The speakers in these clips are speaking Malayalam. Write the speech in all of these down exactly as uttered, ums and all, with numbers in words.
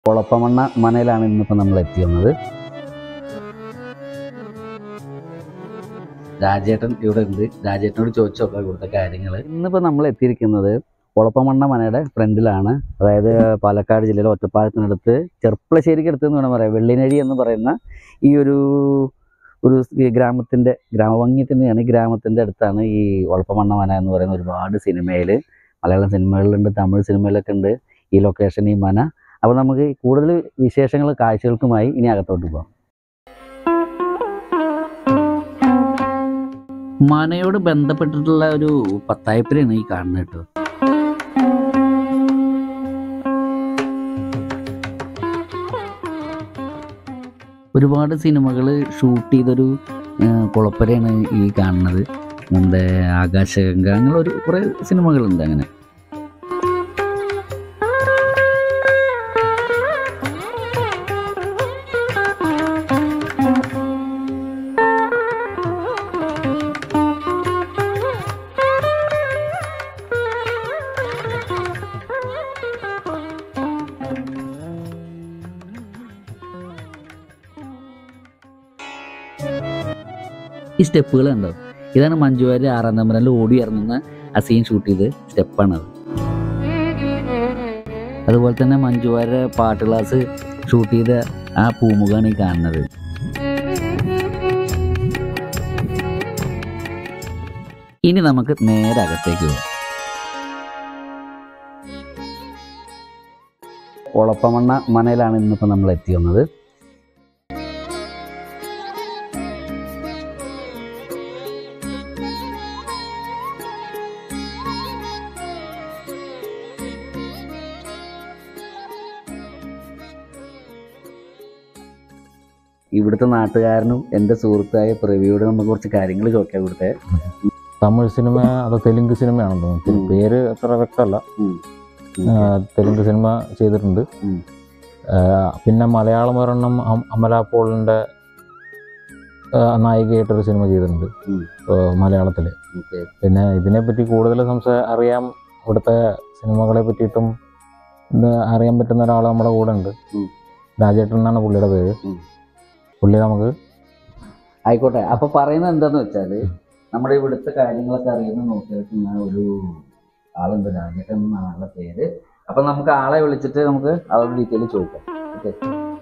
OLAPAMANNA മനയിലാണ് ഇന്നിപ്പോൾ നമ്മൾ എത്തിയത്. രാജേട്ടൻ ഇവിടെ ഉണ്ട്. രാജേട്ടനോട് ചോദിച്ചു നോക്കാം ഇവിടുത്തെ കാര്യങ്ങൾ. ഇന്നിപ്പോൾ നമ്മൾ എത്തിയിരിക്കുന്നത് OLAPAMANNA മനയുടെ ഫ്രണ്ടിലാണ്. അതായത് പാലക്കാട് ജില്ലയിലെ ഒറ്റപ്പാലത്തിനടുത്ത് ചെർപ്പുളശ്ശേരിക്ക് അടുത്ത് എന്ന് വേണം പറയാം. വെള്ളിനഴി എന്ന് പറയുന്ന ഈ ഒരു ഒരു ഗ്രാമത്തിൻ്റെ ഗ്രാമഭംഗി തന്നെയാണ്. ഈ ഗ്രാമത്തിൻ്റെ അടുത്താണ് ഈ OLAPAMANNA മന എന്ന് പറയുന്ന ഒരുപാട് സിനിമയിൽ, മലയാളം സിനിമകളിലുണ്ട്, തമിഴ് സിനിമയിലൊക്കെ ഉണ്ട് ഈ ലൊക്കേഷൻ, ഈ മന. അപ്പോൾ നമുക്ക് കൂടുതൽ വിശേഷങ്ങൾ കാഴ്ചകൾക്കുമായി ഇനി അകത്തോട്ട് പോകാം. മനയോട് ബന്ധപ്പെട്ടിട്ടുള്ള ഒരു പത്തായപ്പരയാണ് ഈ കാണുന്നത് കേട്ടോ. ഒരുപാട് സിനിമകൾ ഷൂട്ട് ചെയ്തൊരു കുളപ്പരയാണ് ഈ കാണുന്നത്. നമ്മുടെ ആകാശഗംഗ അങ്ങനെ ഒരു കുറേ സിനിമകളുണ്ട്. അങ്ങനെ ഈ സ്റ്റെപ്പുകൾ ഉണ്ടോ, ഇതാണ് മഞ്ജു വാര്യർ അറാന്തമ്പുരാനിൽ ഓടി ഇറങ്ങുന്ന ആ സീൻ ഷൂട്ട് ചെയ്ത് സ്റ്റെപ്പാണത്. അതുപോലെ തന്നെ മഞ്ജു വാര്യർ പാട്ട് ക്ലാസ് ഷൂട്ട് ചെയ്ത ആ പൂമുഖമാണ് ഈ കാണുന്നത്. ഇനി നമുക്ക് നേരെ അകത്തേക്ക് പോകാം. OLAPAMANNA മനയിലാണ് ഇന്നിപ്പോൾ നമ്മൾ എത്തിയത്. ഇവിടുത്തെ നാട്ടുകാരനും എൻ്റെ സുഹൃത്തായ പ്രവിയോട് നമുക്ക് കുറച്ച് കാര്യങ്ങൾ ചോദിക്കാം. ഇവിടുത്തെ തമിഴ് സിനിമ അതോ തെലുങ്ക് സിനിമയാണെന്ന് തോന്നുന്നു, പേര് അത്ര വ്യക്തമല്ല. തെലുങ്ക് സിനിമ ചെയ്തിട്ടുണ്ട്. പിന്നെ മലയാളം ഒരെണ്ണം അമല പോളിൻ്റെ നായികയായിട്ടൊരു സിനിമ ചെയ്തിട്ടുണ്ട് മലയാളത്തിൽ. പിന്നെ ഇതിനെപ്പറ്റി കൂടുതൽ സംസാ അറിയാം, ഇവിടുത്തെ സിനിമകളെ പറ്റിയിട്ടും അറിയാൻ പറ്റുന്ന ഒരാൾ നമ്മുടെ കൂടെ ഉണ്ട്. രാജേട്ടൻ എന്നാണ് പുള്ളിയുടെ പേര്. പുള്ളി നമുക്ക് ആയിക്കോട്ടെ. അപ്പൊ പറയുന്നത് എന്താന്ന് വെച്ചാല്, നമ്മുടെ ഇവിടുത്തെ കാര്യങ്ങളൊക്കെ അറിയുന്ന നോക്കിയെടുക്കുന്ന ഒരു ആളുണ്ട്, രാജേട്ടൻ എന്നാണ് ആളുടെ പേര്. അപ്പൊ നമുക്ക് ആളെ വിളിച്ചിട്ട് നമുക്ക് അവരുടെ ഡീറ്റെയിൽ ചോദിക്കാം. ഓക്കെ.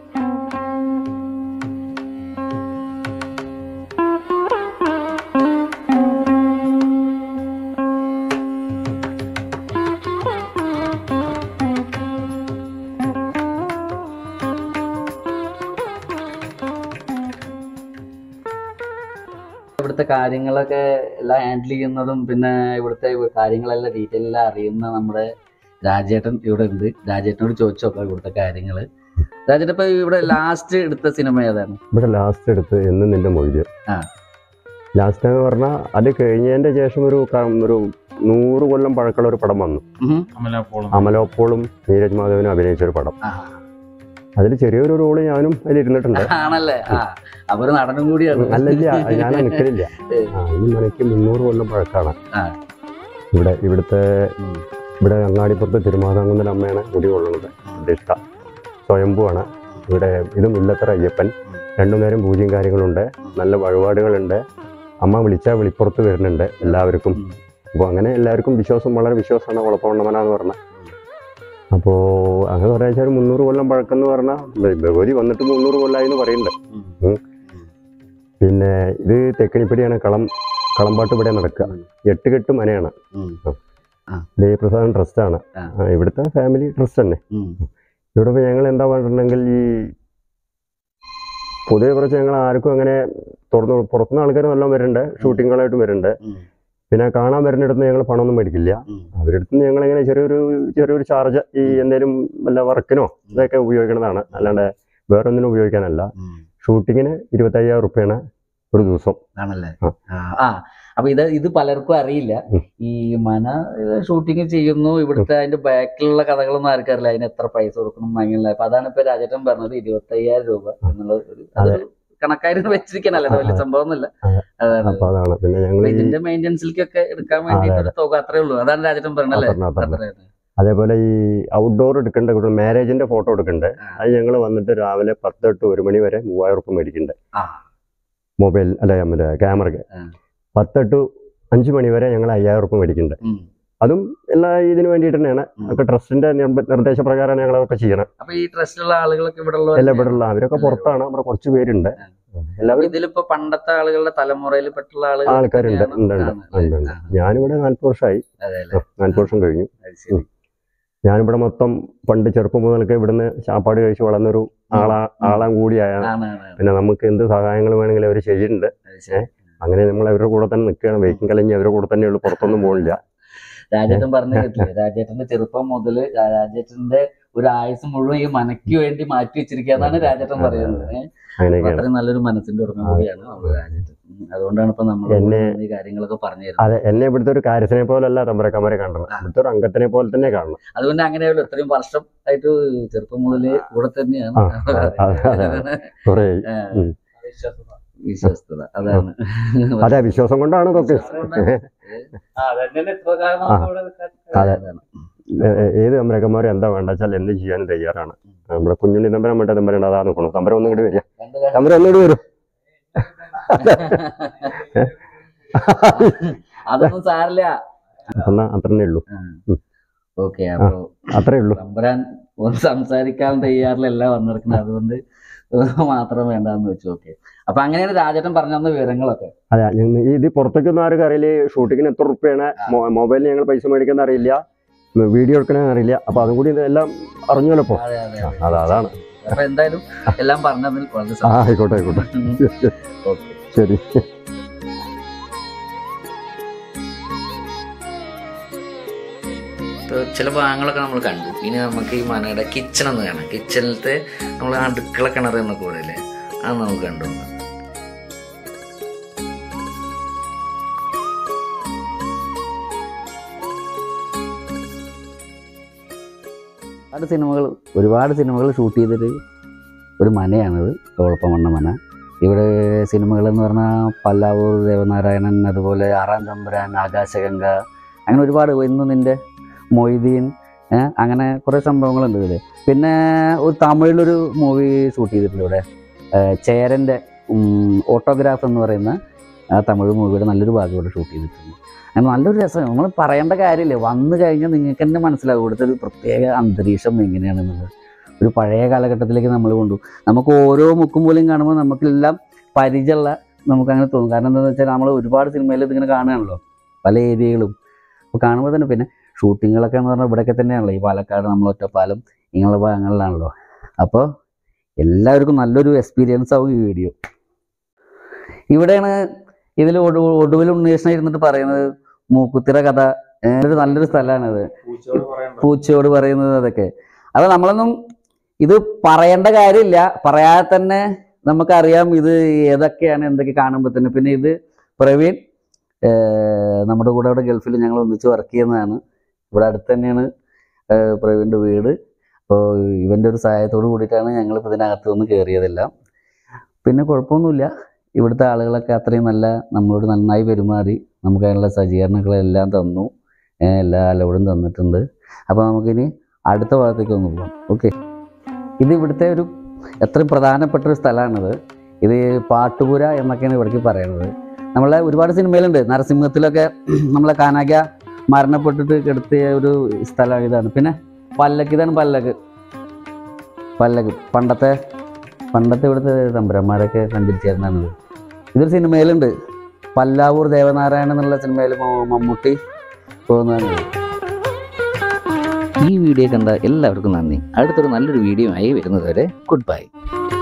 ഇവിടുത്തെ കാര്യങ്ങളൊക്കെ എല്ലാം ഹാൻഡിൽ ചെയ്യുന്നതും പിന്നെ ഇവിടുത്തെ കാര്യങ്ങളെല്ലാം ഡീറ്റെയിൽ എല്ലാം അറിയുന്ന നമ്മുടെ രാജേട്ടൻ ഇവിടെ ഉണ്ട്. രാജേട്ടനോട് ചോദിച്ചു നോക്കാം ഇവിടുത്തെ കാര്യങ്ങൾ. രാജേട്ടൻ ഇപ്പൊ ഇവിടെ ലാസ്റ്റ് എടുത്ത സിനിമ ഏതാണ്? ഇവിടെ ലാസ്റ്റ് എടുത്ത് എന്ന് നിന്റെ മൊഴി. ആ ലാസ്റ്റ് എന്ന് പറഞ്ഞാൽ അത് കഴിഞ്ഞതിന്റെ ശേഷം ഒരു ഒരു നൂറ് കൊല്ലം പഴക്കമുള്ള ഒരു പടം വന്നു. അമലോപ്പോളും നീരജ് മാധവനും അഭിനയിച്ച ഒരു പടം. അതിൽ ചെറിയൊരു റോള് ഞാനും അതിലിരുന്നിട്ടുണ്ട്. ആണല്ലേ? അവര് നടനും കൂടിയാണ്. അല്ലല്ല, ഞാൻ നിൽക്കലില്ല. ഈ മനയ്ക്ക് മുന്നൂറ് കൊല്ലം പഴക്കാണ്. ഇവിടെ ഇവിടുത്തെ ഇവിടെ അങ്ങാടിപ്പുറത്ത് തിരുമാതാങ്കുന്നൽ അമ്മയാണ് മുടി കൊള്ളുന്നത്. പ്രതിഷ്ഠ സ്വയംഭുവാണ്. ഇവിടെ ഇത് മുല്ലത്തറ അയ്യപ്പൻ. രണ്ടു നേരം പൂജയും കാര്യങ്ങളുണ്ട്, നല്ല വഴിപാടുകളുണ്ട്. അമ്മ വിളിച്ചാൽ വിളിപ്പുറത്ത് വരുന്നുണ്ട് എല്ലാവർക്കും. അപ്പോൾ അങ്ങനെ എല്ലാവർക്കും വിശ്വാസം, വളരെ വിശ്വാസമാണ് OLAPAMANNA മന എന്ന് പറഞ്ഞാൽ. അപ്പോൾ അങ്ങനെ പറയാ വെച്ചാൽ മുന്നൂറ് കൊല്ലം പഴക്കം പറഞ്ഞാൽ ഭഗവതി വന്നിട്ട് മുന്നൂറ് കൊല്ലമായി എന്ന് പറയുന്നുണ്ട്. പിന്നെ ഇത് തെക്കണിപ്പടിയാണ്, കളം കളമ്പാട്ട് ഇവിടെ നടക്കുക. എട്ടുകെട്ട് മനയാണ്. ദേവപ്രസാദം ട്രസ്റ്റാണ്, ഇവിടുത്തെ ഫാമിലി ട്രസ്റ്റ് തന്നെ. ഇവിടെ ഇപ്പോൾ ഞങ്ങൾ എന്താ പറഞ്ഞിട്ടുണ്ടെങ്കിൽ, ഈ പൊതുവെ കുറച്ച് ഞങ്ങൾ ആർക്കും അങ്ങനെ തുറന്നു പുറത്തുനിന്ന് ആൾക്കാർ നല്ലോണം വരുന്നുണ്ട്, ഷൂട്ടിങ്ങുകളായിട്ടും വരുന്നുണ്ട്. പിന്നെ കാണാൻ വരുന്നിടത്ത് ഞങ്ങൾ പണമൊന്നും മേടിക്കില്ല. അവരടുത്ത് നിന്ന് ഞങ്ങളിങ്ങനെ ചെറിയൊരു ചെറിയൊരു ചാർജ് ഈ എന്തെങ്കിലും വല്ല വർക്കിനോ ഇതൊക്കെ ഉപയോഗിക്കുന്നതാണ്, അല്ലാണ്ട് വേറൊന്നിനും ഉപയോഗിക്കാനല്ല. ഷൂട്ടിങ്ങിന് ഇരുപത്തയ്യായിരം റുപ്യാണ് ഒരു ദിവസം. ആണല്ലേ? ആ അപ്പൊ ഇത് ഇത് പലർക്കും അറിയില്ല. ഈ മന ഷൂട്ടിങ് ചെയ്യുന്നു, ഇവിടുത്തെ അതിന്റെ ബാക്കിലുള്ള കഥകളൊന്നും ആർക്കും അറിയില്ല, അതിന് എത്ര പൈസ കൊടുക്കണം അങ്ങനെയുള്ള. അപ്പൊ അതാണ് ഇപ്പൊ രാജേട്ടൻ പറഞ്ഞത് ഇരുപത്തയ്യായിരം രൂപ എന്നുള്ള ഒരു കണക്കായിരുന്നു വെച്ചിരിക്കാനല്ല, വലിയ സംഭവം ഒന്നുമില്ല. ഇതിന്റെ മെയിൻ്റെനൻസിലേക്കൊക്കെ എടുക്കാൻ വേണ്ടിട്ട് തുക അത്രേ ഉള്ളൂ. അതാണ് രാജേട്ടൻ പറഞ്ഞല്ലേ? അതേപോലെ ഈ ഔട്ട്ഡോർ എടുക്കേണ്ട കുട്ടികൾ മാരേജിന്റെ ഫോട്ടോ എടുക്കണ്ടേ, അത് ഞങ്ങൾ വന്നിട്ട് രാവിലെ പത്ത് തൊട്ട് ഒരു മണി വരെ മൂവായിരം ഉറുപ്പ് മേടിക്കണ്ടേ മൊബൈൽ അല്ലെ മറ്റേ ക്യാമറയ്ക്ക്. പത്ത് ടു അഞ്ച് മണി വരെ ഞങ്ങൾ അയ്യായിരം ഉറുപ്പ് മേടിക്കണ്ടേ. അതും എല്ലാ ഇതിന് വേണ്ടിയിട്ട് തന്നെയാണ്. ഒക്കെ ട്രസ്റ്റിന്റെ നിർദ്ദേശപ്രകാരമാണ് ഞങ്ങൾ അതൊക്കെ ചെയ്യണം. എല്ലാം ഇവിടെ ഉള്ള അവരൊക്കെ പുറത്താണ്, നമ്മുടെ കുറച്ച് പേരുണ്ട്. ഇതിലിപ്പോ പണ്ടത്തെ ആളുകളുടെ തലമുറയിൽ പെട്ടുള്ള ആൾക്കാരുണ്ട്. ഞാനിവിടെ നാല്പത് വർഷമായി, നാല്പത് വർഷം കഴിഞ്ഞു. ഞാനിവിടെ മൊത്തം പണ്ട് ചെറുപ്പം മുതൽക്ക് ഇവിടുന്ന് ചാപ്പാട് കഴിച്ച് വളർന്നൊരു ആളാ ആളാൻ കൂടിയായാണ്. പിന്നെ നമുക്ക് എന്ത് സഹായങ്ങൾ വേണമെങ്കിലും അവർ ചെയ്യുന്നുണ്ട്. അങ്ങനെ നമ്മൾ അവരുടെ കൂടെ തന്നെ നിൽക്കുകയാണ്. വെയ്ക്കും കലഞ്ഞ് അവരുടെ കൂടെ തന്നെ ഉള്ളു, പുറത്തൊന്നും പോകില്ല. രാജേട്ടൻ പറഞ്ഞു കേട്ടില്ലേ, രാജേട്ടന്റെ ചെറുപ്പം മുതല് രാജേട്ടന്റെ ഒരു ആയുസ് മുഴുവൻ ഈ മനയ്ക്ക് വേണ്ടി മാറ്റി വെച്ചിരിക്കുകയെന്നാണ് രാജേട്ടൻ പറയുന്നത്. അത്രയും നല്ലൊരു മനസ്സിന്റെ ഉടമ കൂടിയാണ് നമ്മുടെ രാജേട്ടൻ. അതുകൊണ്ടാണ് ഇപ്പൊ നമ്മൾ ഈ കാര്യങ്ങളൊക്കെ പറഞ്ഞു തരുന്നത്. അതെ, എന്നെ ഇവിടുത്തെ ഒരു കാര്യത്തിനെ പോലല്ല തമ്പുരാക്കന്മാരെ കാണണം, ഇവിടുത്തെ ഒരു അംഗത്തിനെ പോലെ തന്നെ കാണണം. അതുകൊണ്ട് അങ്ങനെയല്ലോ ഇത്രയും വർഷം ആയിട്ട് ചെറുപ്പം മുതലേ കൂടെ തന്നെയാണ്. വിശ്വസ്തത, അതാണ്. അതെ, വിശ്വാസം കൊണ്ടാണ് ഇതൊക്കെ. അതെ, ഏത് തമ്പുരാക്കന്മാരും എന്താ വേണ്ട വെച്ചാൽ എന്ത് ചെയ്യാനും തയ്യാറാണ്. നമ്മുടെ കുഞ്ഞുണ്ണി തമ്പരം വേണ്ട തമ്പരം അതാ നോക്കണം. തമ്പരം ഒന്നും കൂടി വരിക, തമ്പരം ഒന്നുകൂടി വരും. അതൊന്നും സാരില്ല, എന്നാ അത്രേ ഉള്ളൂ. ഓക്കെ, അപ്പൊ അത്രേ ഉള്ളൂ. തമ്പുരാൻ സംസാരിക്കാൻ തയ്യാറിലല്ല വന്നിരിക്കുന്നത്, അതുകൊണ്ട് മാത്രം വേണ്ടെന്ന് വെച്ചു. ഓക്കെ, അപ്പൊ അങ്ങനെയാണ് രാജേട്ടൻ പറഞ്ഞു തന്ന വിവരങ്ങളൊക്കെ. അതെ, ഇത് പുറത്തേക്കൊന്നും ആർക്കും അറിയില്ല. ഷൂട്ടിങ്ങിന് എത്ര റുപ്യാണ്, മൊബൈലിൽ ഞങ്ങൾ പൈസ മേടിക്കുന്ന അറിയില്ല, വീഡിയോ എടുക്കണമെന്ന് അറിയില്ല. അപ്പൊ അതും കൂടി ഇതെല്ലാം അറിഞ്ഞല്ലോ ഇപ്പൊ. അതെ, അതാണ്. അപ്പൊ എന്തായാലും എല്ലാം പറഞ്ഞതിൽ ആയിക്കോട്ടെ ആയിക്കോട്ടെ ശരി. ചില ഭാഗങ്ങളൊക്കെ നമ്മൾ കണ്ടു. ഇനി നമുക്ക് ഈ മനയുടെ കിച്ചൺ ഒന്ന് കാണാം. കിച്ചണിലത്തെ നമ്മൾ അടുക്കള കിണർ എന്നൊക്കെ പറയില്ലേ, അത് നമുക്ക് കണ്ടു. ഒരുപാട് സിനിമകൾ ഒരുപാട് സിനിമകൾ ഷൂട്ട് ചെയ്തിട്ട് ഒരു മനയാണിത്, ഒളപ്പമണ്ണ മന. ഇവിടെ സിനിമകളെന്ന് പറഞ്ഞാൽ പല്ലാവൂർ ദേവനാരായണൻ, അതുപോലെ അറാംതമ്പുരാൻ, ആകാശഗംഗ, അങ്ങനെ ഒരുപാട്. ഇന്ന് നിൻ്റെ മൊയ്തീൻ, അങ്ങനെ കുറേ സംഭവങ്ങളുണ്ട് ഇതിൽ. പിന്നെ ഒരു തമിഴിലൊരു മൂവി ഷൂട്ട് ചെയ്തിട്ടുണ്ട് ഇവിടെ, ചേരൻ്റെ ഓട്ടോഗ്രാഫ് എന്ന് പറയുന്ന ആ തമിഴ് മൂവിയുടെ നല്ലൊരു ഭാഗം ഇവിടെ ഷൂട്ട് ചെയ്തിട്ടുണ്ട്. അങ്ങനെ നല്ലൊരു രസം. നമ്മൾ പറയേണ്ട കാര്യമില്ലേ, വന്നു കഴിഞ്ഞാൽ നിങ്ങൾക്ക് തന്നെ മനസ്സിലാകും ഇവിടുത്തെ ഒരു പ്രത്യേക അന്തരീക്ഷം എങ്ങനെയാണെന്നുള്ളത്. ഒരു പഴയ കാലഘട്ടത്തിലേക്ക് നമ്മൾ കൊണ്ടു. നമുക്ക് ഓരോ മുക്കും മൂലയും കാണുമ്പോൾ നമുക്കെല്ലാം പരിചയമുള്ള നമുക്കങ്ങനെ തോന്നും. കാരണം എന്താണെന്ന് വെച്ചാൽ നമ്മൾ ഒരുപാട് സിനിമയിൽ ഇതിങ്ങനെ കാണുകയാണല്ലോ, പല ഏരിയകളും. അപ്പോൾ കാണുമ്പോൾ തന്നെ പിന്നെ ഷൂട്ടിങ്ങുകളൊക്കെ എന്ന് പറഞ്ഞാൽ ഇവിടെയൊക്കെ തന്നെയാണല്ലോ, ഈ പാലക്കാട്, നമ്മൾ ഒറ്റപ്പാലം ഇങ്ങനെയുള്ള ഭാഗങ്ങളിലാണല്ലോ. അപ്പോൾ എല്ലാവർക്കും നല്ലൊരു എക്സ്പീരിയൻസ് ആവും ഈ വീഡിയോ. ഇവിടെയാണ് ഇതിൽ ഒടു ഒടുവിൽ ഉണ്ണികൃഷ്ണൻ ഇരുന്നിട്ട് പറയുന്നത് മൂക്കുത്തിര കഥ. ഒരു നല്ലൊരു സ്ഥലമാണിത്, പൂച്ചയോട് പറയുന്നത്. അതൊക്കെ അപ്പോൾ നമ്മളൊന്നും ഇത് പറയേണ്ട കാര്യമില്ല, പറയാതെ തന്നെ നമുക്കറിയാം ഇത് ഏതൊക്കെയാണ്, എന്തൊക്കെ കാണുമ്പോൾ തന്നെ. പിന്നെ ഇത് പ്രവീൺ നമ്മുടെ കൂടെ അവിടെ ഗൾഫിൽ ഞങ്ങൾ ഒന്നിച്ച് വർക്ക് ചെയ്യുന്നതാണ്. ഇവിടെ അടുത്ത് തന്നെയാണ് പ്രവീണിൻ്റെ വീട്. അപ്പോൾ ഇവൻ്റെ ഒരു സഹായത്തോട് കൂടിയിട്ടാണ് ഞങ്ങളിപ്പോൾ ഇതിനകത്ത് വന്ന് കയറിയതെല്ലാം. പിന്നെ കുഴപ്പമൊന്നുമില്ല, ഇവിടുത്തെ ആളുകളൊക്കെ അത്രയും നല്ല, നമ്മളോട് നന്നായി പെരുമാറി, നമുക്ക് അതിനുള്ള സജ്ജീകരണങ്ങളെല്ലാം തന്നു, എല്ലാ അലൗഡും തന്നിട്ടുണ്ട്. അപ്പോൾ നമുക്കിനി അടുത്ത ഭാഗത്തേക്ക് ഒന്ന് പോകാം. ഓക്കെ, ഇത് ഇവിടുത്തെ ഒരു എത്രയും പ്രധാനപ്പെട്ട ഒരു സ്ഥലമാണിത്. ഇത് പാട്ടുപുര എന്നൊക്കെയാണ് ഇവിടേക്ക് പറയുന്നത്. നമ്മളെ ഒരുപാട് സിനിമയിലുണ്ട്, നരസിംഹത്തിലൊക്കെ നമ്മളെ കാനാക്ക മരണപ്പെട്ടിട്ട് കിടത്തിയ ഒരു സ്ഥലം ഇതാണ്. പിന്നെ പല്ലക്ക്, ഇതാണ് പല്ലക്ക്. പല്ലക്ക് പണ്ടത്തെ പണ്ടത്തെ ഇവിടുത്തെ തമ്പുരന്മാരൊക്കെ കണ്ടിരിച്ചായിരുന്നത്. ഇതൊരു സിനിമയിലുണ്ട്, പല്ലാവൂർ ദേവനാരായണൻ എന്നുള്ള സിനിമയിൽ മമ്മൂട്ടി പോകുന്നതാണ്. ഈ വീഡിയോ കണ്ട എല്ലാവർക്കും നന്ദി. അടുത്തൊരു നല്ലൊരു വീഡിയോ ആയി വരുന്നത് വരെ ഗുഡ് ബൈ.